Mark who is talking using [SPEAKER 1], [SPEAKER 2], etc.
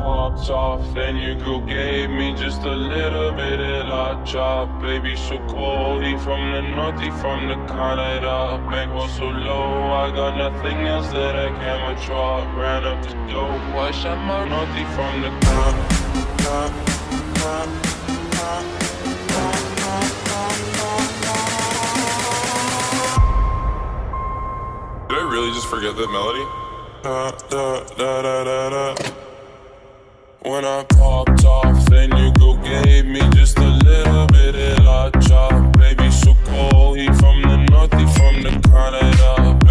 [SPEAKER 1] popped off, then your girl gave me just a little bit of la chop. Baby so cold, he from the north, he from the Canada. Bankroll so low, I got nothing else that I can withdraw. Ran up the dope, I shot my north, he from the
[SPEAKER 2] Did I really just forget that melody?
[SPEAKER 1] When I popped off, then your girl gave me just a little bit of la chop. Baby so cold, he from the north, he from the Canada.